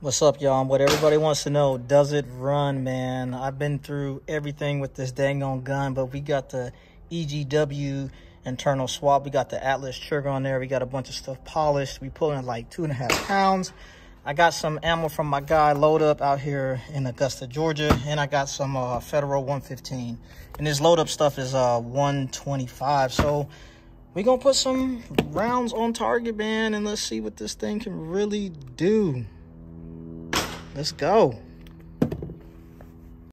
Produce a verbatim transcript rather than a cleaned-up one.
What's up, y'all? What everybody wants to know, does it run, man? I've been through everything with this dang on gun, but we got the E G W internal swap. We got the Atlas trigger on there. We got a bunch of stuff polished. We pulling like two and a half pounds. I got some ammo from my guy Load Up out here in Augusta, Georgia, and I got some uh, Federal one fifteen. And this Load Up stuff is uh, one twenty-five. So we're gonna put some rounds on target, man, and let's see what this thing can really do. Let's go.